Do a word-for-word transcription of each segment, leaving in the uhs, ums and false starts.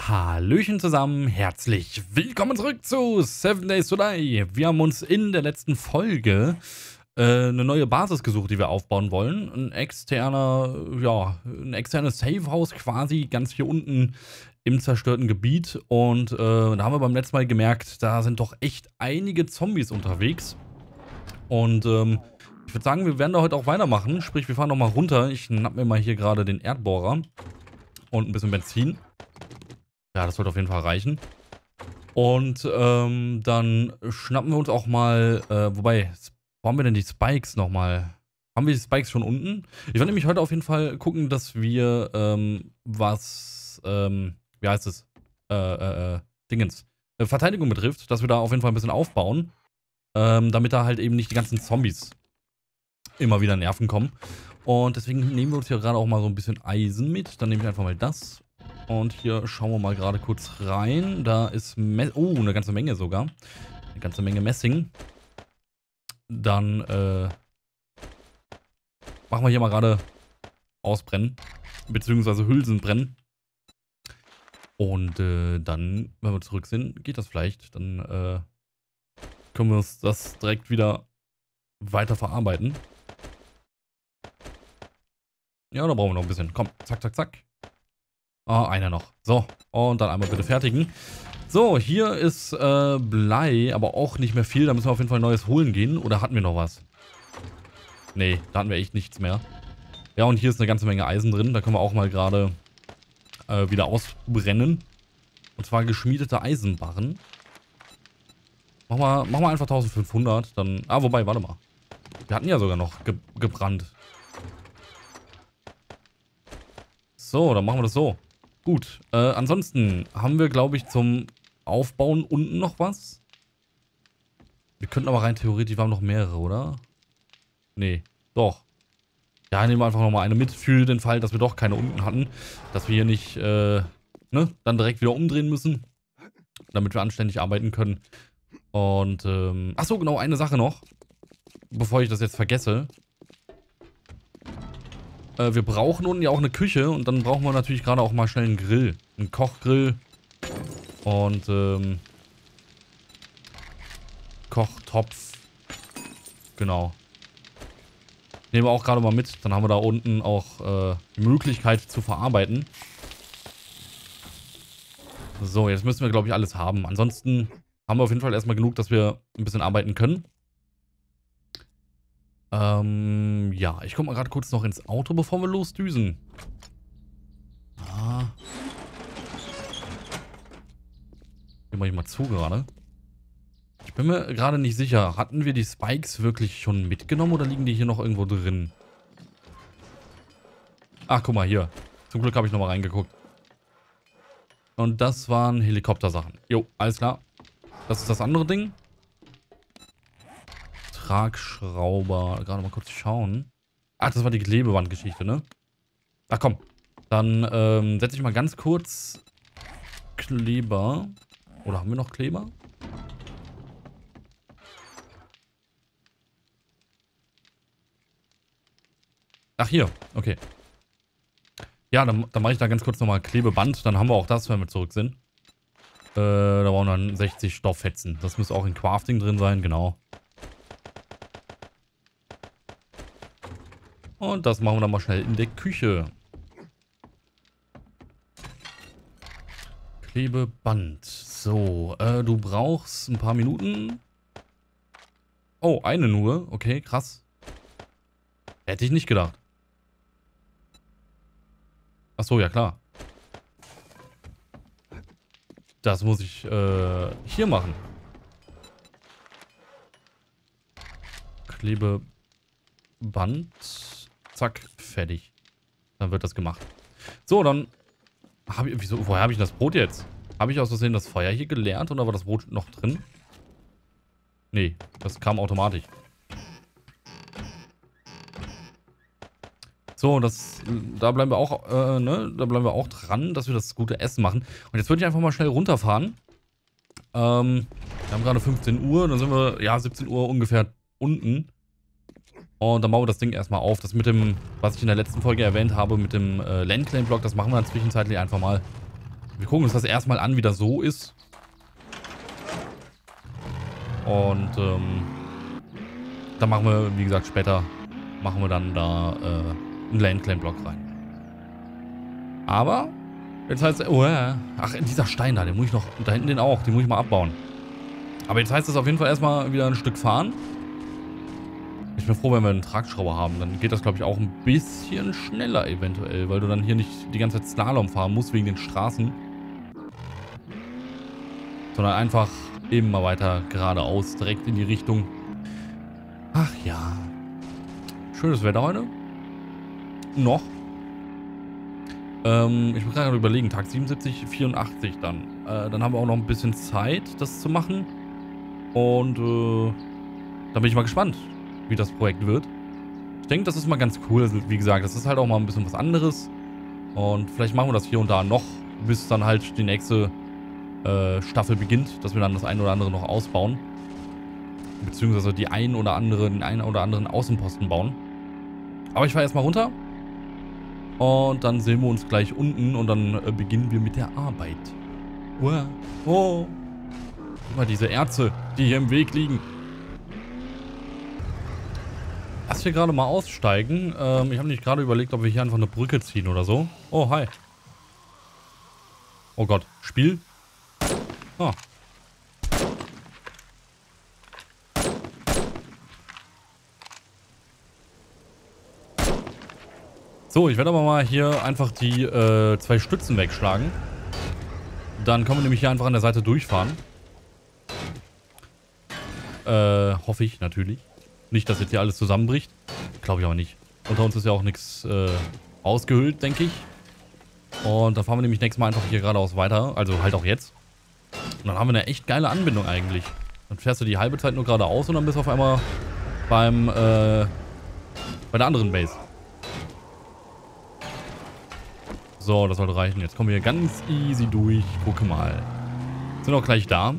Hallöchen zusammen, herzlich willkommen zurück zu Seven Days to Die. Wir haben uns in der letzten Folge äh, eine neue Basis gesucht, die wir aufbauen wollen. Ein externer, ja, ein externes Safehouse quasi, ganz hier unten im zerstörten Gebiet. Und äh, da haben wir beim letzten Mal gemerkt, da sind doch echt einige Zombies unterwegs. Und ähm, ich würde sagen, wir werden da heute auch weitermachen. Sprich, wir fahren nochmal runter. Ich schnapp mir mal hier gerade den Erdbohrer und ein bisschen Benzin. Ja, das sollte auf jeden Fall reichen. Und ähm, dann schnappen wir uns auch mal, äh, wobei, wo haben wir denn die Spikes nochmal? Haben wir die Spikes schon unten? Ich werde nämlich heute auf jeden Fall gucken, dass wir ähm, was, ähm, wie heißt es? Äh, äh, äh, Dingens. Äh, Verteidigung betrifft, dass wir da auf jeden Fall ein bisschen aufbauen. Ähm, damit da halt eben nicht die ganzen Zombies immer wieder Nerven kommen. Und deswegen nehmen wir uns hier gerade auch mal so ein bisschen Eisen mit. Dann nehme ich einfach mal das. Und hier schauen wir mal gerade kurz rein. Da ist, Me oh, eine ganze Menge sogar. Eine ganze Menge Messing. Dann, äh, machen wir hier mal gerade ausbrennen. Beziehungsweise Hülsen brennen. Und, äh, dann, wenn wir zurück sind, geht das vielleicht. Dann, äh, können wir uns das direkt wieder weiter verarbeiten. Ja, da brauchen wir noch ein bisschen. Komm, zack, zack, zack. Ah, einer noch. So, und dann einmal bitte fertigen. So, hier ist äh, Blei, aber auch nicht mehr viel. Da müssen wir auf jeden Fall Neues holen gehen. Oder hatten wir noch was? Nee, da hatten wir echt nichts mehr. Ja, und hier ist eine ganze Menge Eisen drin. Da können wir auch mal gerade äh, wieder ausbrennen. Und zwar geschmiedete Eisenbarren. Machen wir, machen wir einfach eintausendfünfhundert. Dann, ah, wobei, warte mal. Wir hatten ja sogar noch ge gebrannt. So, dann machen wir das so. Gut, äh, ansonsten haben wir, glaube ich, zum Aufbauen unten noch was. Wir könnten aber rein theoretisch, wir haben noch mehrere, oder? Nee, doch. Ja, nehmen wir einfach nochmal eine mit für den Fall, dass wir doch keine unten hatten. Dass wir hier nicht, äh, ne, dann direkt wieder umdrehen müssen. Damit wir anständig arbeiten können. Und, ähm, ach so, genau, eine Sache noch. Bevor ich das jetzt vergesse. Wir brauchen unten ja auch eine Küche und dann brauchen wir natürlich gerade auch mal schnell einen Grill. Einen Kochgrill. Und, ähm, Kochtopf. Genau. Nehmen wir auch gerade mal mit. Dann haben wir da unten auch äh, die Möglichkeit zu verarbeiten. So, jetzt müssen wir, glaube ich, alles haben. Ansonsten haben wir auf jeden Fall erstmal genug, dass wir ein bisschen arbeiten können. Ähm, ja, ich guck mal gerade kurz noch ins Auto, bevor wir losdüsen. Ah. Hier mach ich mal zu gerade. Ich bin mir gerade nicht sicher. Hatten wir die Spikes wirklich schon mitgenommen oder liegen die hier noch irgendwo drin? Ach, guck mal hier. Zum Glück habe ich nochmal reingeguckt. Und das waren Helikoptersachen. Jo, alles klar. Das ist das andere Ding. Tragschrauber. Gerade mal kurz schauen. Ach, das war die Klebebandgeschichte, ne? Ach komm. Dann ähm, setze ich mal ganz kurz Kleber. Oder haben wir noch Kleber? Ach, hier. Okay. Ja, dann, dann mache ich da ganz kurz nochmal Klebeband. Dann haben wir auch das, wenn wir zurück sind. Äh, da brauchen wir dann sechzig Stofffetzen. Das müsste auch in Crafting drin sein, genau. Und das machen wir dann mal schnell in der Küche. Klebeband. So, äh, du brauchst ein paar Minuten. Oh, eine nur. Okay, krass. Hätte ich nicht gedacht. Ach so, ja klar. Das muss ich äh, hier machen. Klebeband. Zack, fertig. Dann wird das gemacht. So, dann habe ich, wieso, woher habe ich das Brot jetzt? Habe ich aus Versehen das Feuer hier geleert oder war das Brot noch drin? Nee, das kam automatisch. So, das, da bleiben wir auch, äh, ne, da bleiben wir auch dran, dass wir das gute Essen machen. Und jetzt würde ich einfach mal schnell runterfahren. Ähm, wir haben gerade fünfzehn Uhr, dann sind wir, ja, siebzehn Uhr ungefähr unten. Und dann bauen wir das Ding erstmal auf. Das mit dem, was ich in der letzten Folge erwähnt habe, mit dem äh, Landclaim-Block, das machen wir dann zwischenzeitlich einfach mal. Wir gucken uns das erstmal an, wie das so ist. Und ähm, dann machen wir, wie gesagt, später machen wir dann da äh, einen Landclaim-Block rein. Aber, jetzt heißt es, oh ja, ach, dieser Stein da, den muss ich noch, und da hinten den auch, den muss ich mal abbauen. Aber jetzt heißt es auf jeden Fall erstmal wieder ein Stück fahren. Ich bin froh, wenn wir einen Tragschrauber haben. Dann geht das, glaube ich, auch ein bisschen schneller eventuell, weil du dann hier nicht die ganze Zeit Slalom fahren musst wegen den Straßen. Sondern einfach immer weiter geradeaus, direkt in die Richtung. Ach ja. Schönes Wetter heute. Noch. Ähm, ich muss gerade überlegen, Tag siebenundsiebzig, vierundachtzig dann. Äh, dann haben wir auch noch ein bisschen Zeit, das zu machen. Und äh, da bin ich mal gespannt, wie das Projekt wird. Ich denke, das ist mal ganz cool. Also, wie gesagt, das ist halt auch mal ein bisschen was anderes. Und vielleicht machen wir das hier und da noch, bis dann halt die nächste äh, Staffel beginnt, dass wir dann das eine oder andere noch ausbauen. Beziehungsweise die ein oder andere, den einen oder anderen Außenposten bauen. Aber ich fahre erstmal runter. Und dann sehen wir uns gleich unten und dann äh, beginnen wir mit der Arbeit. Uah. Oh. Guck mal, diese Erze, die hier im Weg liegen. Lass wir gerade mal aussteigen. Ähm, ich habe nicht gerade überlegt, ob wir hier einfach eine Brücke ziehen oder so. Oh, hi. Oh Gott, Spiel? Ah. So, ich werde aber mal hier einfach die äh, zwei Stützen wegschlagen. Dann können wir nämlich hier einfach an der Seite durchfahren. Äh, hoffe ich natürlich. Nicht, dass jetzt hier alles zusammenbricht. Glaube ich aber nicht. Unter uns ist ja auch nichts äh, ausgehöhlt, denke ich. Und dann fahren wir nämlich nächstes Mal einfach hier geradeaus weiter. Also halt auch jetzt. Und dann haben wir eine echt geile Anbindung eigentlich. Dann fährst du die halbe Zeit nur geradeaus und dann bist du auf einmal beim, äh, bei der anderen Base. So, das sollte reichen. Jetzt kommen wir hier ganz easy durch. Gucke mal. Sind auch gleich da.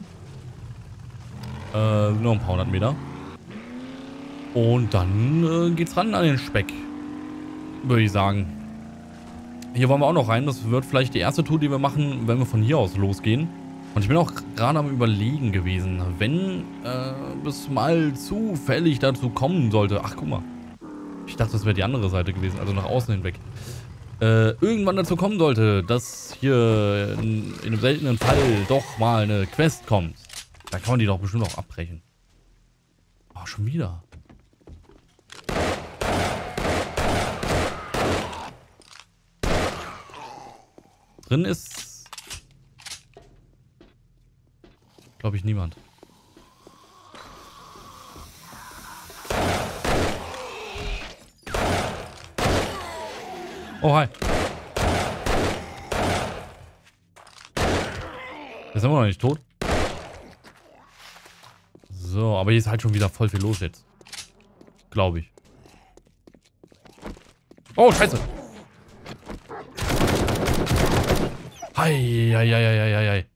Äh, nur ein paar hundert Meter. Und dann äh, geht's ran an den Speck. Würde ich sagen. Hier wollen wir auch noch rein. Das wird vielleicht die erste Tour, die wir machen, wenn wir von hier aus losgehen. Und ich bin auch gerade am Überlegen gewesen, wenn äh, es mal zufällig dazu kommen sollte. Ach, guck mal. Ich dachte, das wäre die andere Seite gewesen, also nach außen hinweg. Äh, irgendwann dazu kommen sollte, dass hier in, in einem seltenen Fall doch mal eine Quest kommt. Da kann man die doch bestimmt auch abbrechen. Oh, schon wieder. Drin ist, glaube ich, niemand. Oh, hi. Jetzt sind wir noch nicht tot. So, aber hier ist halt schon wieder voll viel los jetzt. Glaube ich. Oh, scheiße. Hei, hei, hei, hei, hei, hei.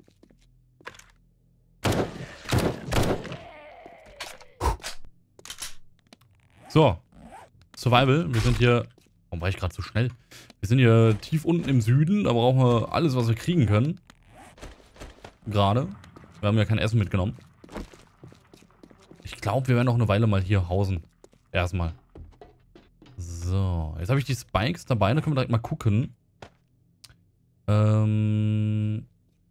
So. Survival. Wir sind hier... Warum war ich gerade so schnell? Wir sind hier tief unten im Süden. Da brauchen wir alles, was wir kriegen können. Gerade. Wir haben ja kein Essen mitgenommen. Ich glaube, wir werden noch eine Weile mal hier hausen. Erstmal. So. Jetzt habe ich die Spikes dabei. Da können wir direkt mal gucken. Ähm...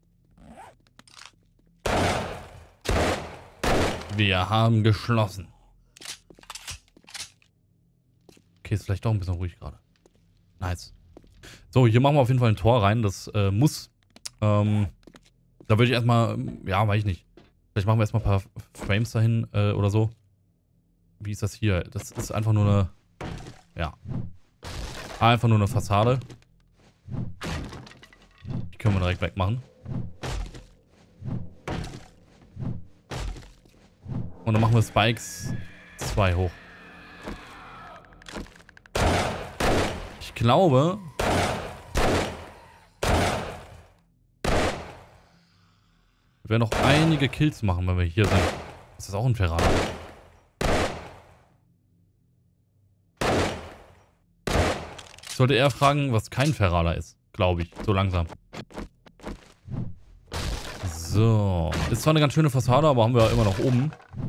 Wir haben geschlossen. Okay, ist vielleicht doch ein bisschen ruhig gerade. Nice. So, hier machen wir auf jeden Fall ein Tor rein. Das äh, muss. Ähm, da würde ich erstmal, ja, weiß ich nicht. Vielleicht machen wir erstmal ein paar Frames dahin äh, oder so. Wie ist das hier? Das ist einfach nur eine, ja. Einfach nur eine Fassade. Die können wir direkt wegmachen. Und dann machen wir Spikes zwei hoch. Ich glaube... Wir werden noch einige Kills machen, wenn wir hier sind. Ist das auch ein Ferrari? Ich sollte eher fragen, was kein Ferrari ist. Glaube ich. So langsam. So. Ist zwar eine ganz schöne Fassade, aber haben wir ja immer noch oben.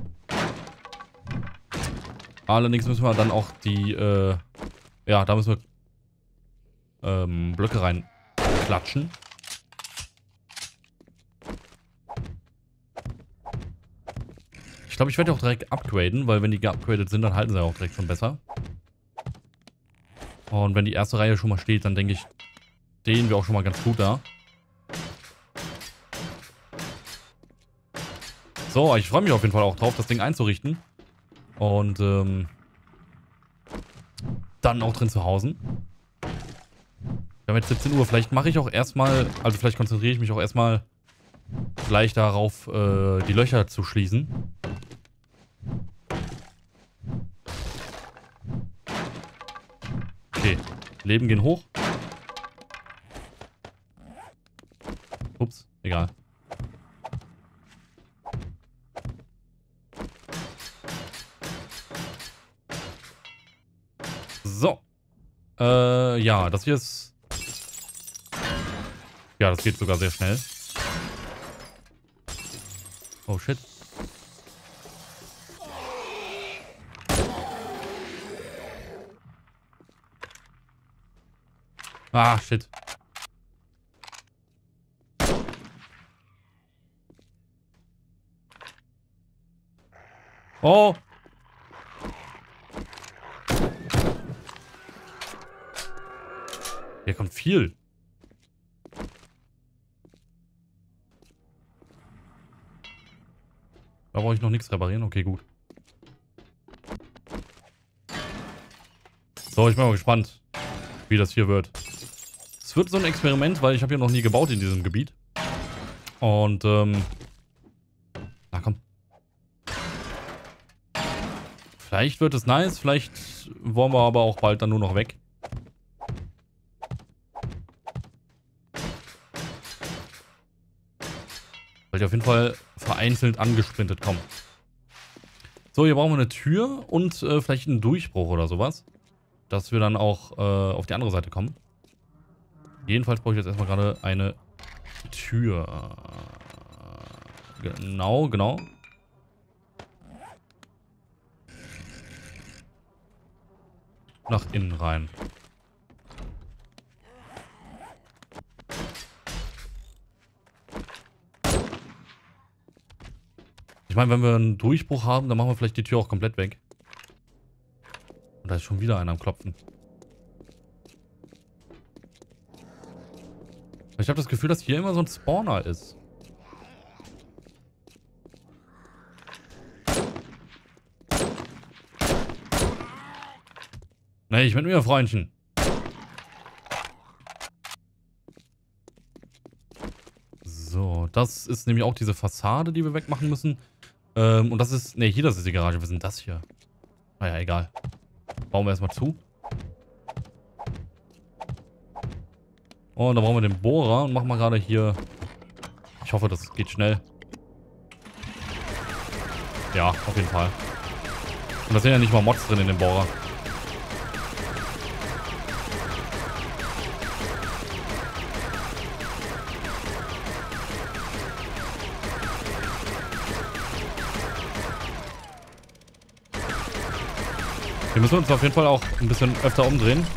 Allerdings müssen wir dann auch die, äh, ja, da müssen wir ähm, Blöcke reinklatschen. Ich glaube, ich werde auch direkt upgraden, weil wenn die geupgradet sind, dann halten sie auch direkt schon besser. Und wenn die erste Reihe schon mal steht, dann denke ich, stehen wir auch schon mal ganz gut da. So, ich freue mich auf jeden Fall auch drauf, das Ding einzurichten. Und ähm, dann auch drin zu hausen. Wir haben jetzt siebzehn Uhr. Vielleicht mache ich auch erstmal, also vielleicht konzentriere ich mich auch erstmal gleich darauf, äh, die Löcher zu schließen. Okay, Leben gehen hoch. Ups, egal. So. Äh, ja, das hier ist... Ja, das geht sogar sehr schnell. Oh, shit. Ah, shit. Oh! Hier kommt viel. Da brauche ich noch nichts reparieren. Okay, gut. So, ich bin mal gespannt, wie das hier wird. Es wird so ein Experiment, weil ich habe hier noch nie gebaut in diesem Gebiet. Und, ähm... Na komm. Vielleicht wird es nice, vielleicht wollen wir aber auch bald dann nur noch weg. Weil die auf jeden Fall vereinzelt angesprintet kommen. So, hier brauchen wir eine Tür und äh, vielleicht einen Durchbruch oder sowas. Dass wir dann auch äh, auf die andere Seite kommen. Jedenfalls brauche ich jetzt erstmal gerade eine Tür. Genau, genau. Nach innen rein. Ich meine, wenn wir einen Durchbruch haben, dann machen wir vielleicht die Tür auch komplett weg. Und da ist schon wieder einer am Klopfen. Ich habe das Gefühl, dass hier immer so ein Spawner ist. Nee, ich mit mir, Freundchen. So, das ist nämlich auch diese Fassade, die wir wegmachen müssen. Ähm, und das ist... Ne, hier, das ist die Garage. Was ist denn das hier? Naja, egal. Bauen wir erstmal zu. Und dann brauchen wir den Bohrer und machen wir gerade hier... Ich hoffe, das geht schnell. Ja, auf jeden Fall. Und da sind ja nicht mal Mods drin in dem Bohrer. Wir müssen uns auf jeden Fall auch ein bisschen öfter umdrehen.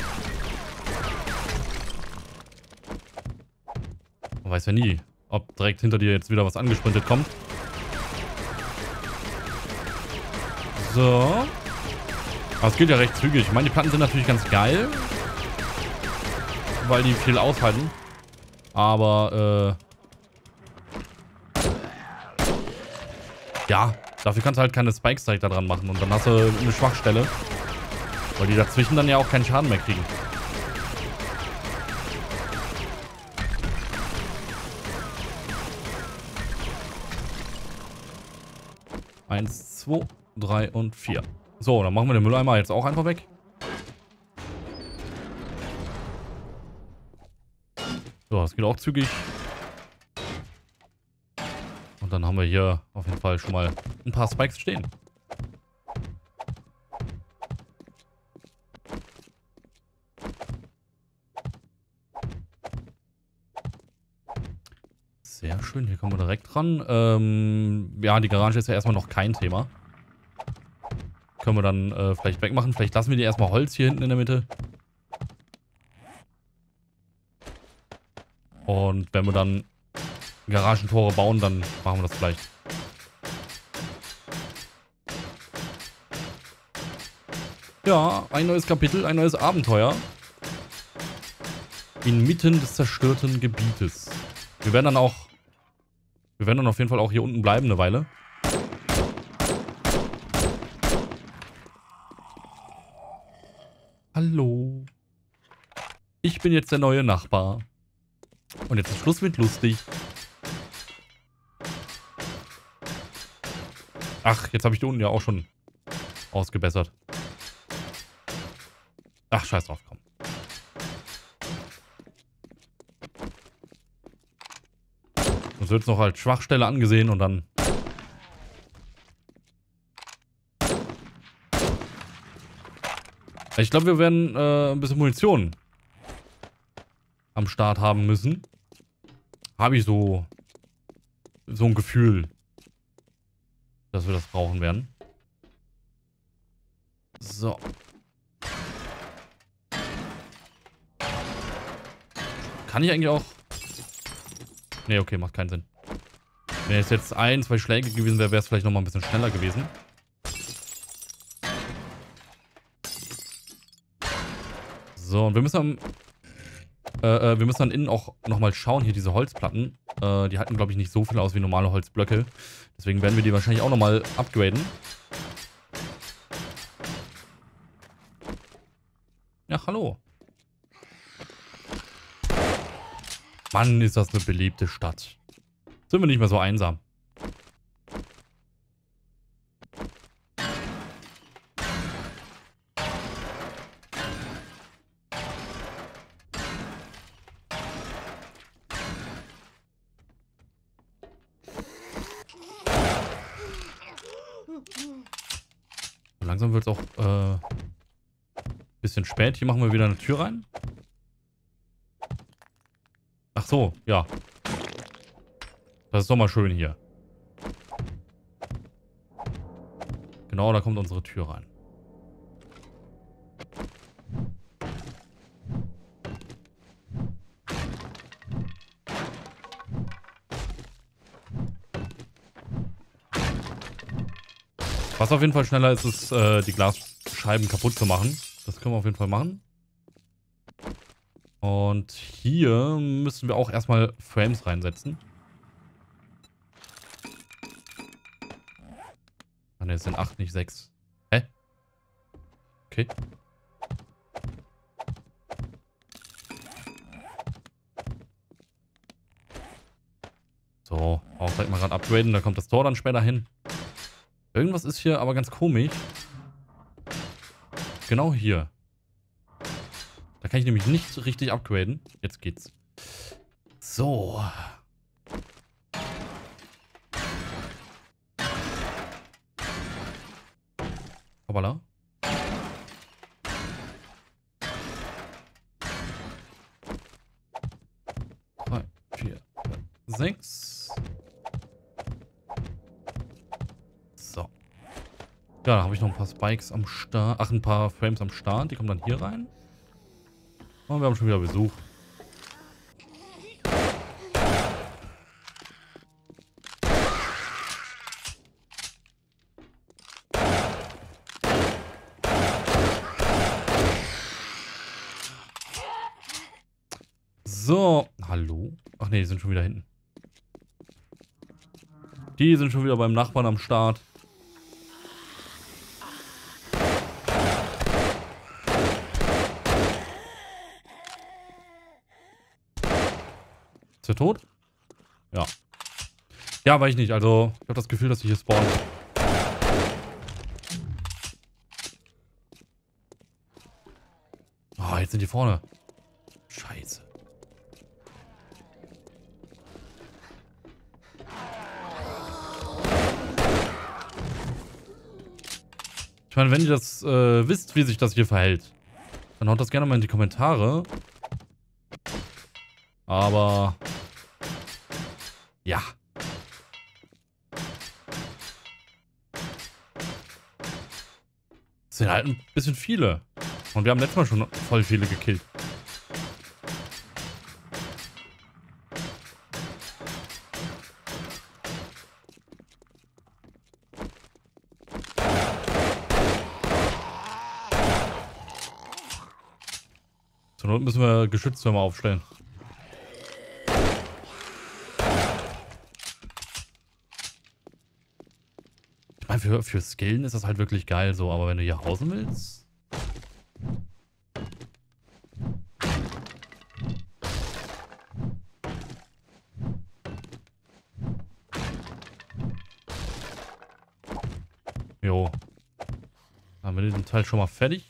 Man weiß ja nie, ob direkt hinter dir jetzt wieder was angesprintet kommt. So. Aber es geht ja recht zügig. Ich meine, die Platten sind natürlich ganz geil. Weil die viel aushalten. Aber, äh... ja, dafür kannst du halt keine Spikes direkt da dran machen. Und dann hast du eine Schwachstelle. Weil die dazwischen dann ja auch keinen Schaden mehr kriegen. Eins, zwei, drei und vier. So, dann machen wir den Mülleimer jetzt auch einfach weg. So, das geht auch zügig. Und dann haben wir hier auf jeden Fall schon mal ein paar Spikes stehen. Sehr schön, hier kommen wir direkt dran. Ähm, ja, die Garage ist ja erstmal noch kein Thema. Können wir dann äh, vielleicht wegmachen. Vielleicht lassen wir die erstmal Holz hier hinten in der Mitte. Und wenn wir dann Garagentore bauen, dann machen wir das vielleicht. Ja, ein neues Kapitel, ein neues Abenteuer. Inmitten des zerstörten Gebietes. Wir werden dann auch... Wir werden dann auf jeden Fall auch hier unten bleiben eine Weile. Hallo. Ich bin jetzt der neue Nachbar. Und jetzt ist Schluss mit lustig. Ach, jetzt habe ich die unten ja auch schon ausgebessert. Ach, scheiß drauf, komm. Das wird noch als Schwachstelle angesehen und dann... Ich glaube, wir werden äh, ein bisschen Munition am Start haben müssen. Habe ich so... so ein Gefühl, dass wir das brauchen werden. So. Kann ich eigentlich auch... Ne, okay, macht keinen Sinn. Wenn es jetzt ein, zwei Schläge gewesen wäre, wäre es vielleicht nochmal ein bisschen schneller gewesen. So, und wir müssen am... Äh, äh, wir müssen dann innen auch nochmal schauen, hier diese Holzplatten. Äh, die halten, glaube ich, nicht so viel aus wie normale Holzblöcke. Deswegen werden wir die wahrscheinlich auch nochmal upgraden. Ja, hallo. Mann, ist das eine beliebte Stadt. Sind wir nicht mehr so einsam. So langsam wird es auch äh, bisschen spät. Hier machen wir wieder eine Tür rein. Ach so, ja. Das ist doch mal schön hier. Genau, da kommt unsere Tür rein. Was auf jeden Fall schneller ist, ist äh, die Glasscheiben kaputt zu machen. Das können wir auf jeden Fall machen. Und hier müssen wir auch erstmal Frames reinsetzen. Ah ne, es sind acht, nicht sechs. Hä? Okay. So, auch direkt mal gerade upgraden, da kommt das Tor dann später hin. Irgendwas ist hier aber ganz komisch. Genau hier. Da kann ich nämlich nicht richtig upgraden. Jetzt geht's. So. Hoppala. drei, vier, sechs. So. Ja, da habe ich noch ein paar Spikes am Start. Ach, ein paar Frames am Start. Die kommen dann hier rein. Und wir haben schon wieder Besuch. So. Hallo? Ach nee, die sind schon wieder hinten. Die sind schon wieder beim Nachbarn am Start. Ist er tot? Ja. Ja, weiß ich nicht. Also, ich habe das Gefühl, dass sie hier spawnen. Oh, jetzt sind die vorne. Scheiße. Ich meine, wenn ihr das äh, wisst, wie sich das hier verhält, dann haut das gerne mal in die Kommentare. Aber Ja. Das sind halt ein bisschen viele. Und wir haben letztes Mal schon voll viele gekillt. Zur Not müssen wir Geschütztürme aufstellen. Ich meine, für, für Skillen ist das halt wirklich geil so, aber wenn du hier hausen willst... Jo. Dann haben wir den Teil schon mal fertig.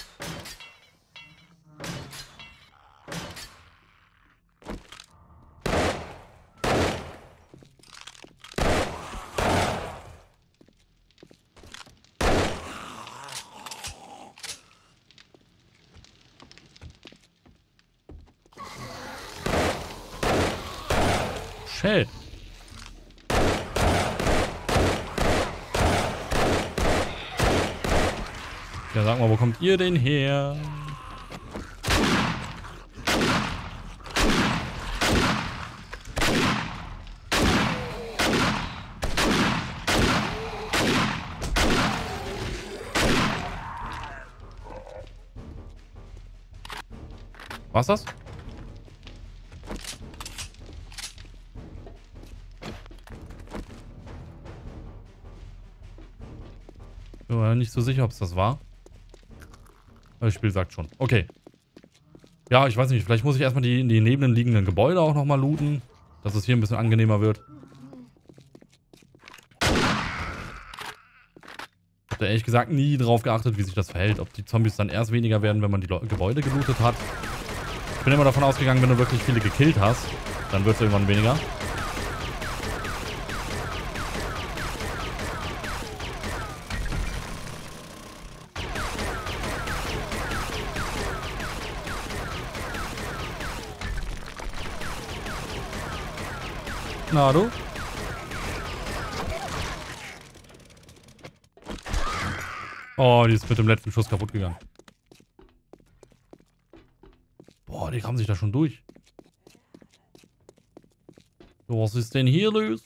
Shit. Ja, sag mal, wo kommt ihr denn her? Was das? Ich bin mir nicht so sicher, ob es das war. Aber das Spiel sagt schon. Okay. Ja, ich weiß nicht. Vielleicht muss ich erstmal die, die neben liegenden Gebäude auch nochmal looten. Dass es hier ein bisschen angenehmer wird. Ich habe da ehrlich gesagt nie drauf geachtet, wie sich das verhält. Ob die Zombies dann erst weniger werden, wenn man die Le Gebäude gelootet hat. Ich bin immer davon ausgegangen, wenn du wirklich viele gekillt hast, dann wird es irgendwann weniger. Na du? Oh, die ist mit dem letzten Schuss kaputt gegangen. Boah, die haben sich da schon durch. So, was ist denn hier los?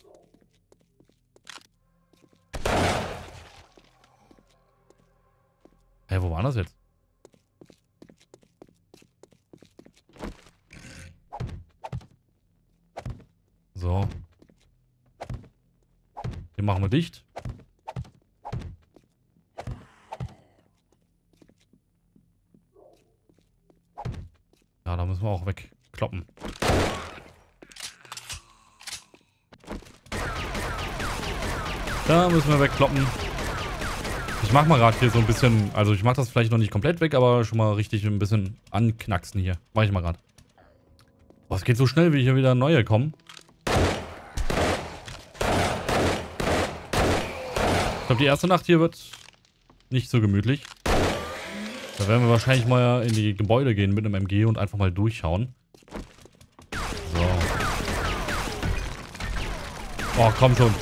Hä, wo war das jetzt? So. Den machen wir dicht. Ja, da müssen wir auch wegkloppen. Da müssen wir wegkloppen. Ich mach mal gerade hier so ein bisschen, also ich mach das vielleicht noch nicht komplett weg, aber schon mal richtig ein bisschen anknacksen hier. Mach ich mal gerade. Boah, es geht so schnell, wie hier wieder neue kommen. Ich glaube, die erste Nacht hier wird nicht so gemütlich. Da werden wir wahrscheinlich mal in die Gebäude gehen mit einem M G und einfach mal durchschauen. So. Oh, komm schon.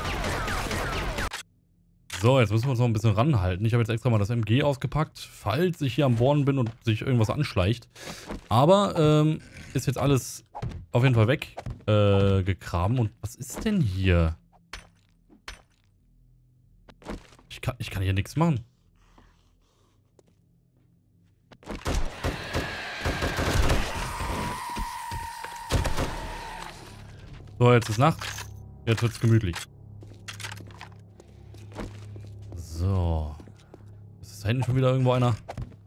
So, jetzt müssen wir uns noch ein bisschen ranhalten. Ich habe jetzt extra mal das M G ausgepackt, falls ich hier am Bohren bin und sich irgendwas anschleicht. Aber, ähm, ist jetzt alles auf jeden Fall weg äh, gegraben. Und was ist denn hier? Ich kann, ich kann hier nichts machen. So, jetzt ist Nacht. Jetzt wird's gemütlich. So. Ist da hinten schon wieder irgendwo einer?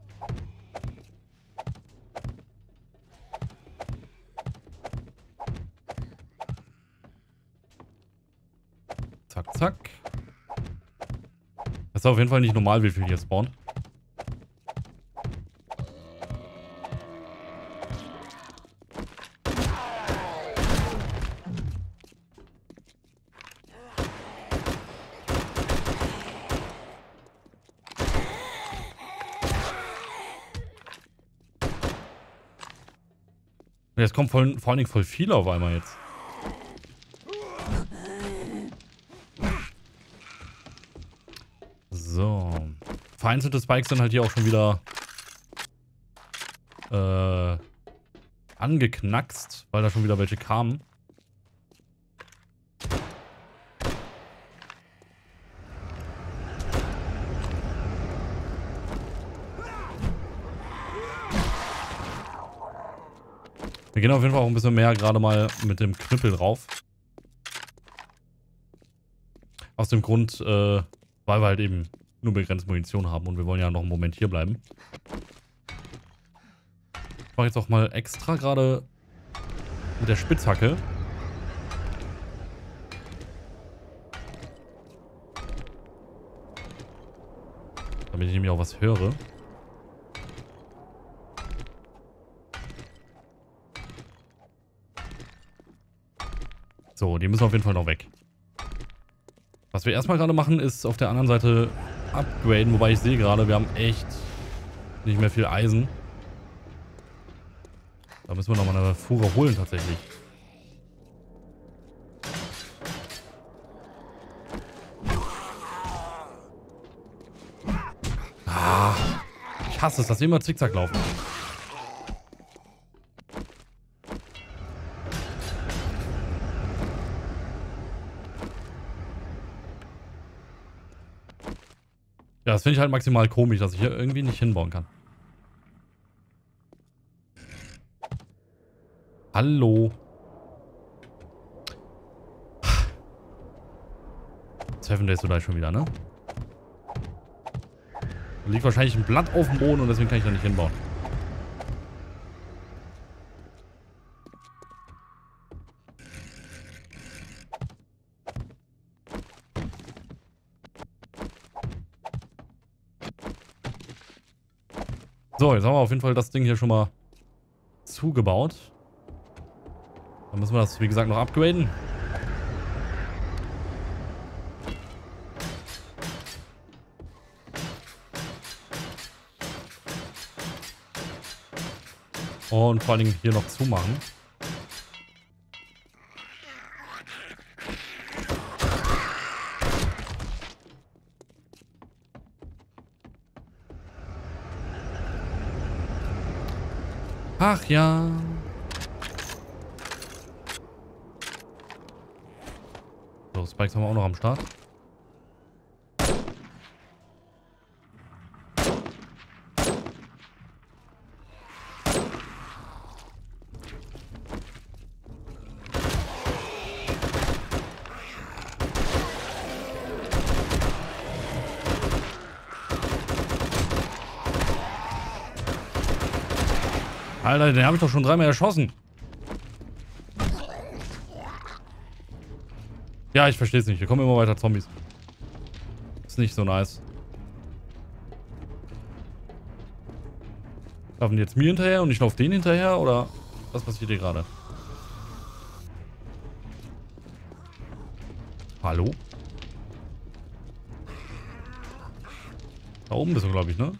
Zack, zack. Das ist auf jeden Fall nicht normal, wie viel hier spawnt. Jetzt kommt voll, vor allen Dingen voll viel auf einmal jetzt. vereinzelte Spikes sind halt hier auch schon wieder äh, angeknackst, weil da schon wieder welche kamen. Wir gehen auf jeden Fall auch ein bisschen mehr gerade mal mit dem Knüppel drauf. Aus dem Grund, äh, weil wir halt eben nur begrenzt Munition haben und wir wollen ja noch einen Moment hier bleiben. Ich mache jetzt auch mal extra gerade mit der Spitzhacke. Damit ich nämlich auch was höre. So, die müssen auf jeden Fall noch weg. Was wir erstmal gerade machen, ist auf der anderen Seite upgraden. Wobei ich sehe gerade, wir haben echt nicht mehr viel Eisen. Da müssen wir nochmal eine Fuhre holen tatsächlich. Ah, ich hasse es, dass wir immer zickzack laufen. Ja, das finde ich halt maximal komisch, dass ich hier irgendwie nicht hinbauen kann. Hallo. Seven Days to Die schon wieder, ne? Da liegt wahrscheinlich ein Blatt auf dem Boden und deswegen kann ich da nicht hinbauen. So, jetzt haben wir auf jeden Fall das Ding hier schon mal zugebaut. Dann müssen wir das, wie gesagt, noch upgraden. Und vor allen Dingen hier noch zumachen. Ach ja. So, Spikes haben wir auch noch am Start. Alter, den habe ich doch schon dreimal erschossen. Ja, ich verstehe es nicht. Hier kommen immer weiter Zombies. Ist nicht so nice. Laufen die jetzt mir hinterher und ich laufe denen hinterher? Oder was passiert hier gerade? Hallo? Da oben bist du, glaube ich, ne?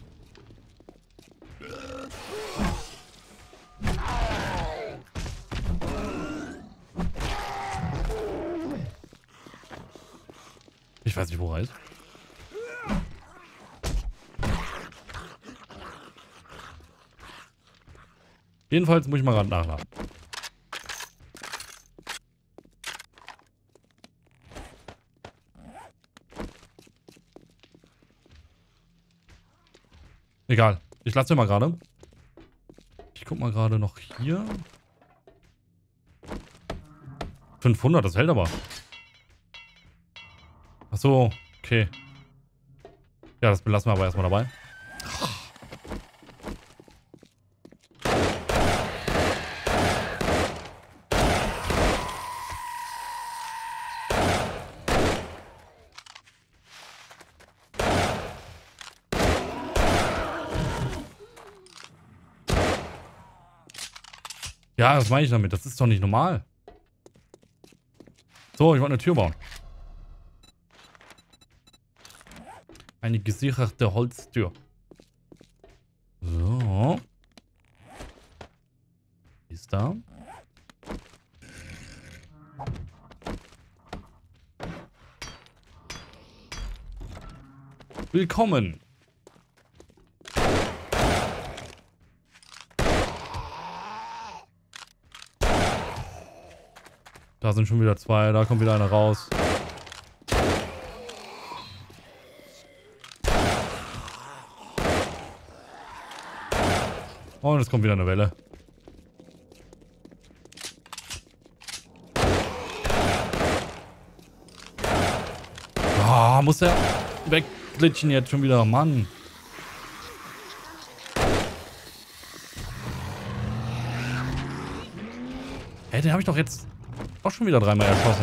Ich weiß nicht, wo er ist. Jedenfalls muss ich mal gerade nachladen. Egal. Ich lasse mal gerade. Ich guck mal gerade noch hier. fünfhundert, das hält aber. Ach so, okay. Ja, das belassen wir aber erstmal dabei. Ja, das meine ich damit. Das ist doch nicht normal. So, ich wollte eine Tür bauen. Eine gesicherte Holztür. So. Ist da. Willkommen. Da sind schon wieder zwei. Da kommt wieder einer raus. Und es kommt wieder eine Welle. Ah, muss der wegglitschen jetzt schon wieder. Mann. Hey, den habe ich doch jetzt auch schon wieder dreimal erschossen.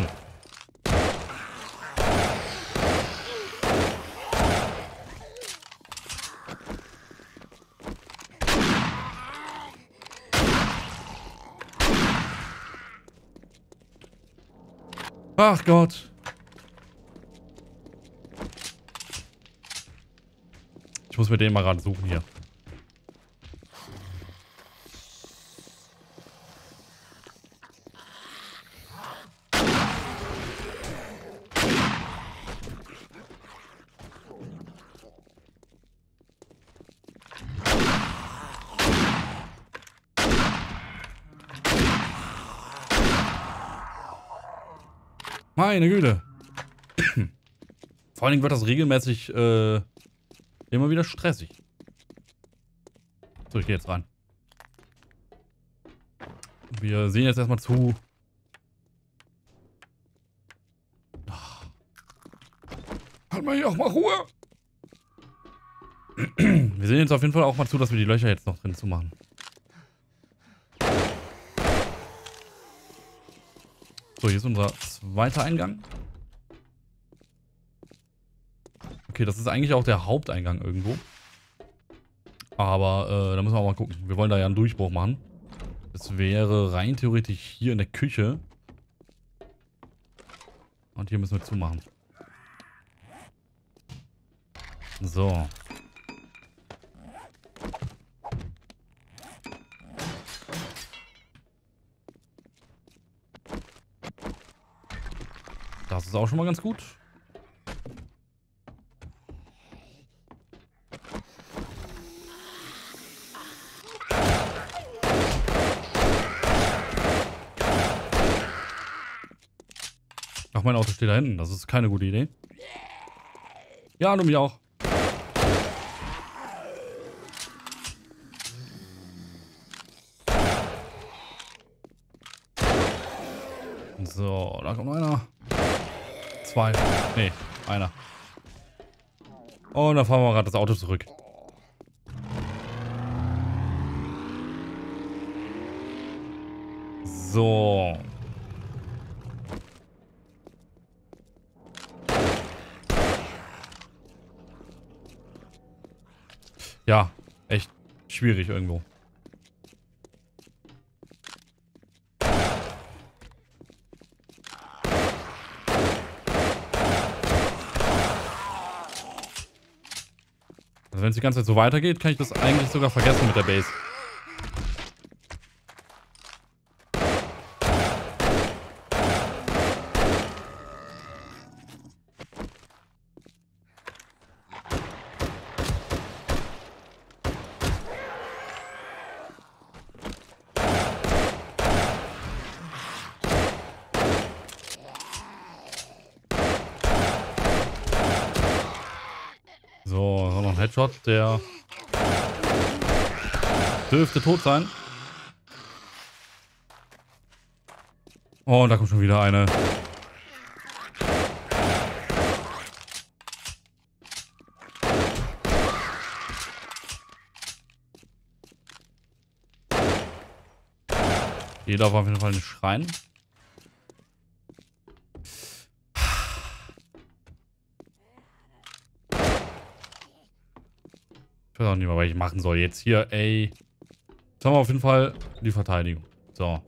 Ach Gott. Ich muss mir den mal gerade suchen hier. Meine Güte. Vor allen Dingen wird das regelmäßig äh, immer wieder stressig. So, ich gehe jetzt rein. Wir sehen jetzt erstmal zu. Halt mal hier auch mal Ruhe. Wir sehen jetzt auf jeden Fall auch mal zu, dass wir die Löcher jetzt noch drin zu machen. So, hier ist unser zweiter Eingang. Okay, das ist eigentlich auch der Haupteingang irgendwo. Aber äh, da müssen wir auch mal gucken. Wir wollen da ja einen Durchbruch machen. Das wäre rein theoretisch hier in der Küche. Und hier müssen wir zumachen. So. Das ist auch schon mal ganz gut. Ach, mein Auto steht da hinten. Das ist keine gute Idee. Ja, du mich auch. So, da kommt einer. Zwei. Nee, einer. Und dann fahren wir gerade das Auto zurück. So. Ja, echt schwierig irgendwo. Also wenn es die ganze Zeit so weitergeht, kann ich das eigentlich sogar vergessen mit der Base. So, noch ein Headshot, der dürfte tot sein. Oh, und da kommt schon wieder eine. Hier darf auf jeden Fall nicht schreien. Ich weiß auch nicht mehr, was ich machen soll jetzt hier, ey. Jetzt haben wir auf jeden Fall die Verteidigung. So.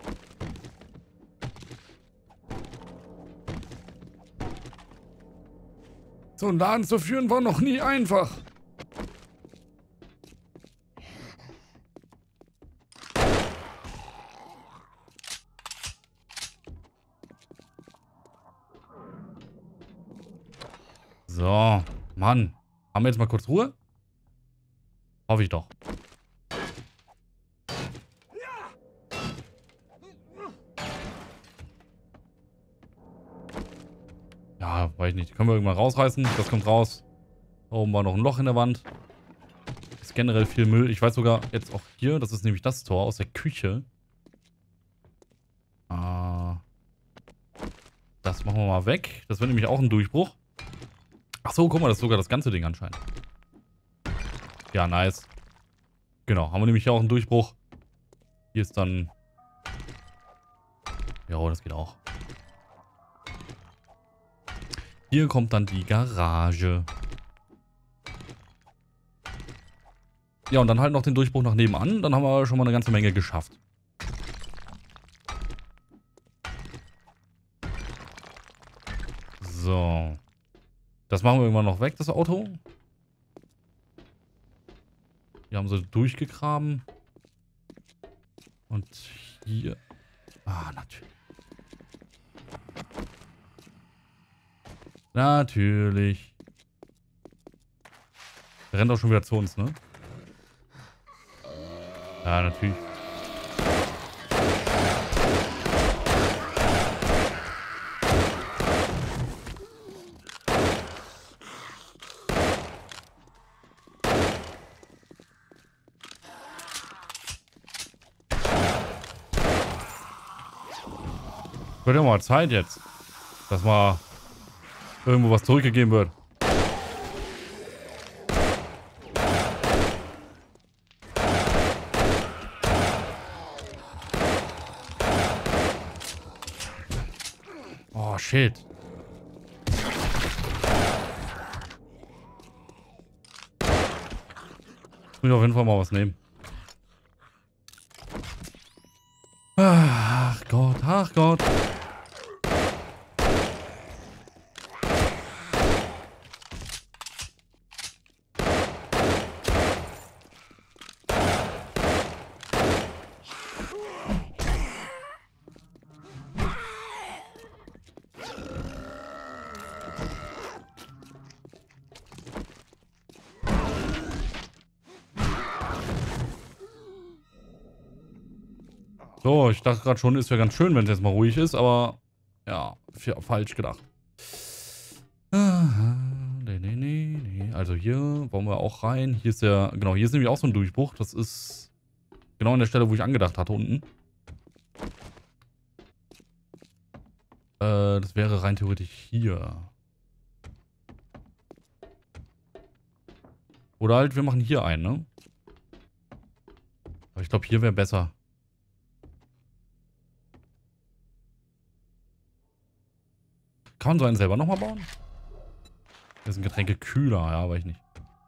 So einen Laden zu führen war noch nie einfach. So, Mann. Haben wir jetzt mal kurz Ruhe? Hoffe ich doch. Ja, weiß ich nicht. Können wir irgendwann rausreißen. Das kommt raus. Da oben war noch ein Loch in der Wand. Ist generell viel Müll. Ich weiß sogar jetzt auch hier, das ist nämlich das Tor aus der Küche. Ah. Das machen wir mal weg. Das wird nämlich auch ein Durchbruch. Ach so, guck mal, das ist sogar das ganze Ding anscheinend. Ja, nice. Genau, haben wir nämlich hier auch einen Durchbruch. Hier ist dann... Ja, das geht auch. Hier kommt dann die Garage. Ja, und dann halt noch den Durchbruch nach nebenan. Dann haben wir schon mal eine ganze Menge geschafft. So. Das machen wir irgendwann noch weg, das Auto. Hier haben sie durchgegraben. Und hier... Ah, natürlich. Natürlich. Der rennt auch schon wieder zu uns, ne? Ja, natürlich. Wird ja mal Zeit jetzt, dass mal irgendwo was zurückgegeben wird. Oh, shit. Ich muss auf jeden Fall mal was nehmen. Ach Gott, ach Gott. So, ich dachte gerade schon, ist ja ganz schön, wenn es jetzt mal ruhig ist, aber ja, falsch gedacht. Nee, nee, nee, nee. Also hier wollen wir auch rein. Hier ist der, genau, hier ist nämlich auch so ein Durchbruch. Das ist genau an der Stelle, wo ich angedacht hatte, unten. Äh, das wäre rein theoretisch hier. Oder halt, wir machen hier einen, ne? Aber ich glaube, hier wäre besser. Kann man so einen selber nochmal bauen? Das sind Getränke kühler, ja, aber ich nicht.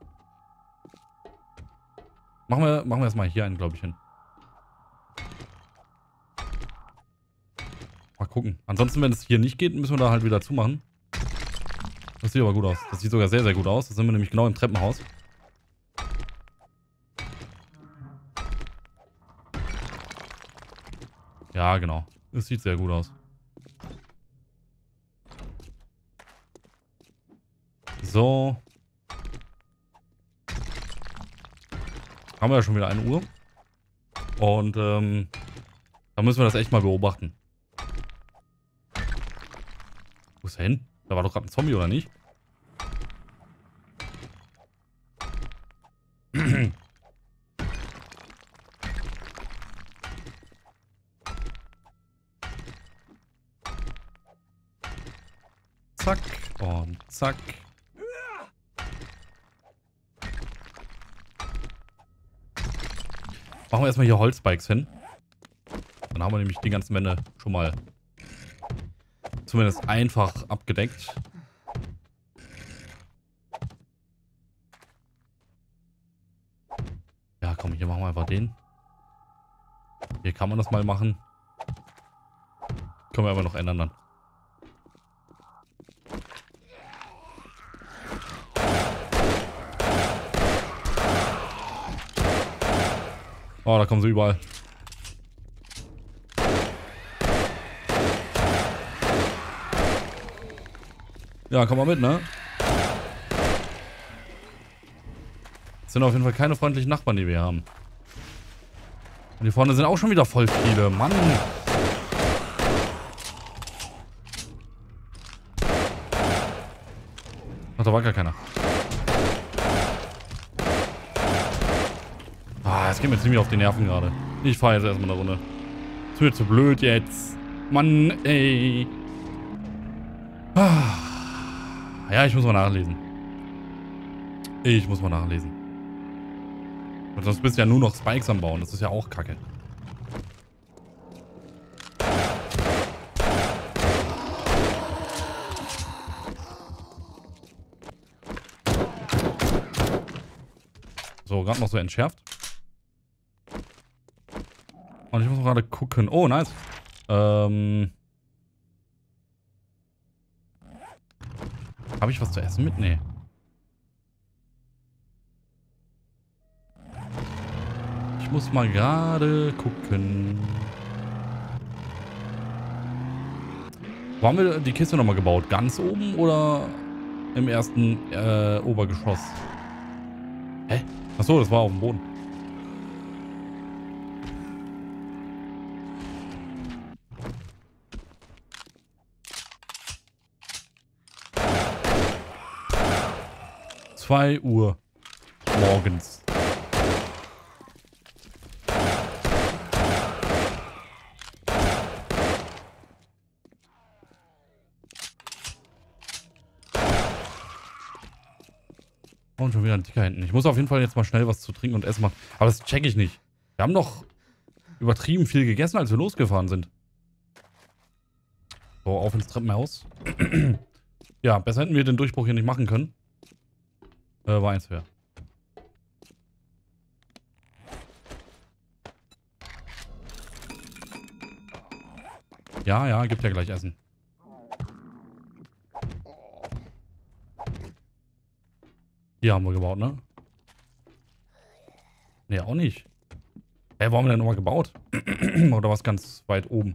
Machen wir, machen wir erstmal hier einen, glaube ich, hin. Mal gucken. Ansonsten, wenn es hier nicht geht, müssen wir da halt wieder zumachen. Das sieht aber gut aus. Das sieht sogar sehr, sehr gut aus. Da sind wir nämlich genau im Treppenhaus. Ja, genau. Das sieht sehr gut aus. So. Haben wir ja schon wieder eine Uhr. Und ähm, da müssen wir das echt mal beobachten. Wo ist er hin? Da war doch gerade ein Zombie, oder nicht? Zack und zack. Machen wir erstmal hier Holzspikes hin. Dann haben wir nämlich die ganzen Wände schon mal zumindest einfach abgedeckt. Ja, komm, hier machen wir einfach den. Hier kann man das mal machen. Können wir aber noch ändern dann. Oh, da kommen sie überall. Ja, komm mal mit, ne? Das sind auf jeden Fall keine freundlichen Nachbarn, die wir haben. Und hier vorne sind auch schon wieder voll viele. Mann. Ach, da war gar keiner. Ah, es geht mir ziemlich auf die Nerven gerade. Ich fahre jetzt erstmal eine Runde. Es wird zu blöd jetzt. Mann, ey. Ah. Ja, ich muss mal nachlesen. Ich muss mal nachlesen. Und sonst bist du ja nur noch Spikes am Bauen. Das ist ja auch kacke. So, gerade noch so entschärft. Und ich muss gerade gucken. Oh, nice. Ähm. Habe ich was zu essen mit? Nee. Ich muss mal gerade gucken. Wo haben wir die Kiste nochmal gebaut? Ganz oben oder im ersten äh, Obergeschoss? Hä? Achso, das war auf dem Boden. zwei Uhr morgens. Und schon wieder ein Ticker hinten. Ich muss auf jeden Fall jetzt mal schnell was zu trinken und essen machen. Aber das check ich nicht. Wir haben doch übertrieben viel gegessen, als wir losgefahren sind. So, auf ins Treppenhaus. Ja, besser hätten wir den Durchbruch hier nicht machen können. Äh, war eins höher. Ja, ja, gibt ja gleich Essen. Hier haben wir gebaut, ne? Ne, auch nicht. Hä, wo haben wir denn nochmal gebaut? Oder was ganz weit oben?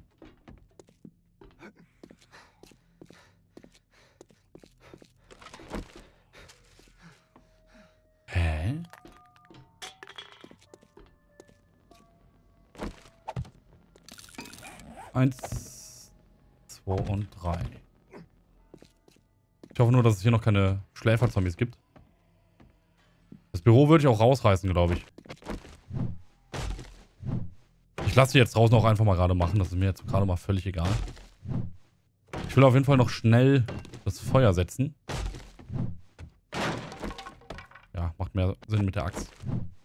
Hä? Eins, zwei und drei. Ich hoffe nur, dass es hier noch keine Schläferzombies gibt. Das Büro würde ich auch rausreißen, glaube ich. Ich lasse sie jetzt draußen auch einfach mal gerade machen. Das ist mir jetzt gerade mal völlig egal. Ich will auf jeden Fall noch schnell das Feuer setzen. Ja, macht mehr Sinn mit der Axt.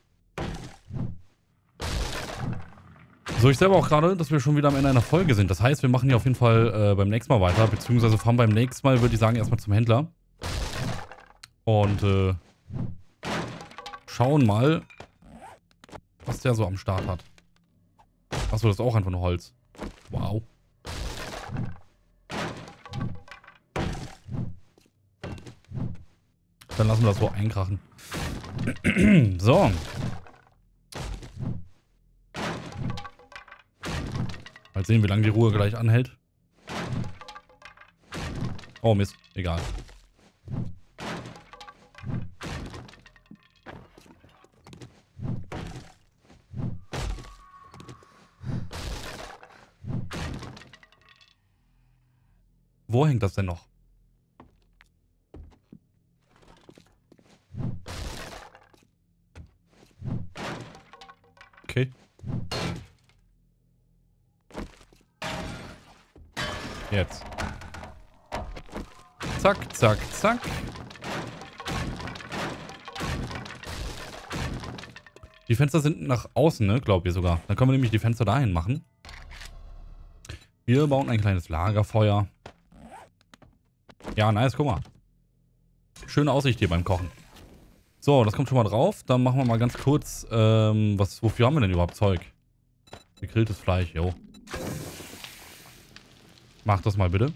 So, ich selber auch gerade, dass wir schon wieder am Ende einer Folge sind. Das heißt, wir machen hier auf jeden Fall äh, beim nächsten Mal weiter. Beziehungsweise fahren beim nächsten Mal, würde ich sagen, erstmal zum Händler. Und äh, schauen mal, was der so am Start hat. Achso, das ist auch einfach nur Holz. Wow. Dann lassen wir das so einkrachen. So. Mal sehen, wie lange die Ruhe gleich anhält. Oh Mist, egal. Wo hängt das denn noch? Okay. Jetzt. Zack, zack, zack. Die Fenster sind nach außen, ne? Glaubt ihr sogar. Dann können wir nämlich die Fenster dahin machen. Wir bauen ein kleines Lagerfeuer. Ja, nice, guck mal. Schöne Aussicht hier beim Kochen. So, das kommt schon mal drauf. Dann machen wir mal ganz kurz, ähm, was, wofür haben wir denn überhaupt Zeug? Gegrilltes Fleisch, jo. Mach das mal bitte.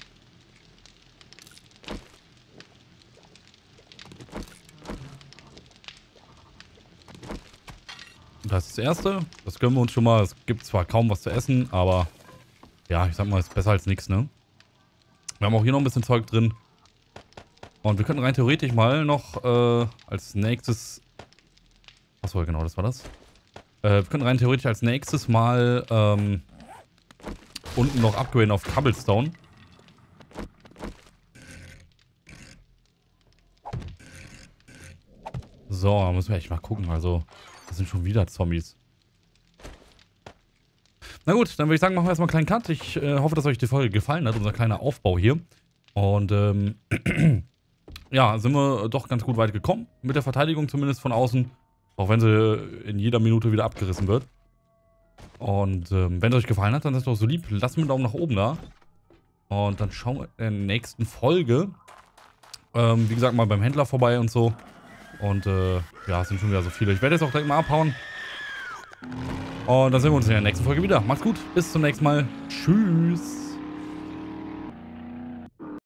Das ist das erste. Das gönnen wir uns schon mal. Es gibt zwar kaum was zu essen, aber ja, ich sag mal, ist besser als nichts, ne? Wir haben auch hier noch ein bisschen Zeug drin. Und wir könnten rein theoretisch mal noch äh, als nächstes... Achso, genau, das war das. Äh, wir könnten rein theoretisch als nächstes mal ähm, unten noch upgraden auf Cobblestone. So, da müssen wir echt mal gucken. Also, das sind schon wieder Zombies. Na gut, dann würde ich sagen, machen wir erstmal einen kleinen Cut. Ich äh, hoffe, dass euch die Folge gefallen hat, unser kleiner Aufbau hier. Und, ähm, ja, sind wir doch ganz gut weit gekommen. Mit der Verteidigung zumindest von außen. Auch wenn sie in jeder Minute wieder abgerissen wird. Und, ähm, wenn es euch gefallen hat, dann seid doch so lieb. Lasst mir einen Daumen nach oben da. Und dann schauen wir in der nächsten Folge, ähm, wie gesagt, mal beim Händler vorbei und so. Und, äh, ja, es sind schon wieder so viele. Ich werde jetzt auch direkt mal abhauen. Und dann sehen wir uns in der nächsten Folge wieder. Macht's gut, bis zum nächsten Mal. Tschüss.